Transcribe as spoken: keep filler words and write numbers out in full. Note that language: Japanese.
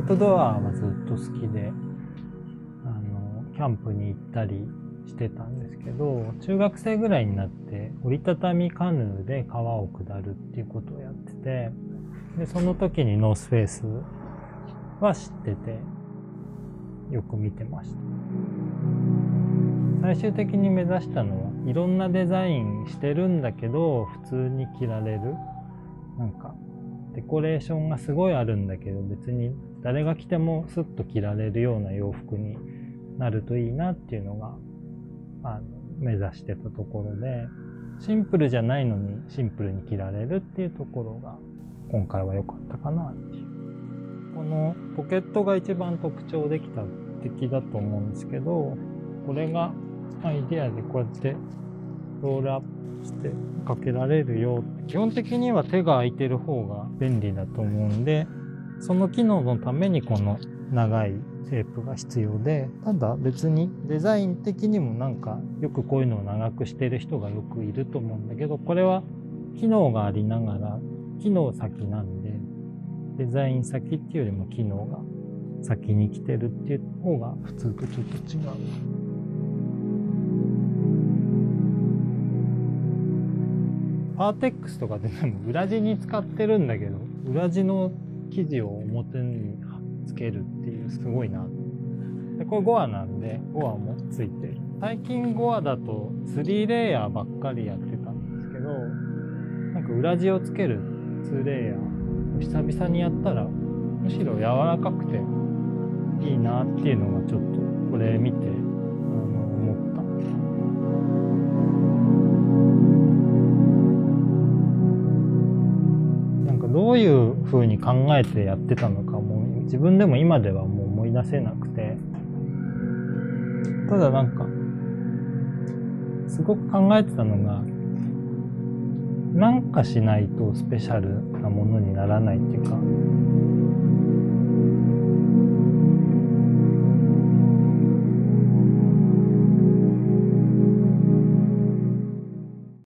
トドアはずっと好きで、あのキャンプに行ったりしてたんですけど、中学生ぐらいになって折りたたみカヌーで川を下るっていうことをやってて、でその時にノースフェイスは知っててよく見てました。最終的に目指したのはいろんなデザインしてるんだけど普通に着られる、なんかデコレーションがすごいあるんだけど別に誰が着てもスッと着られるような洋服になるといいなっていうのがあの目指してたところで、シンプルじゃないのにシンプルに着られるっていうところが今回は良かったかなっていう。このポケットが一番特徴的だ的だと思うんですけど、これがアイデアでこうやってロールアップしてかけられるよ。基本的には手が空いてる方が便利だと思うんで、その機能のためにこの長いテープが必要で、ただ別にデザイン的にもなんかよくこういうのを長くしてる人がよくいると思うんだけど、これは機能がありながら機能先なんで、デザイン先っていうよりも機能が先に来てるっていう方が普通とちょっと違う。パーテックスとかででも裏地に使ってるんだけど、裏地の生地を表につけるっていうすごいな。でこれゴアなんでゴアもついてる。最近ゴアだとスリーレイヤーばっかりやってたんですけど、なんか裏地をつけるツーレイヤー久々にやったらむしろ柔らかくていいなっていうのがちょっとこれ見てあの思った。なんかどういう風に考えてやってたのかも自分でも今ではもう思い出せなくて、ただなんかすごく考えてたのが、なんかしないとスペシャルなものにならないっていうか、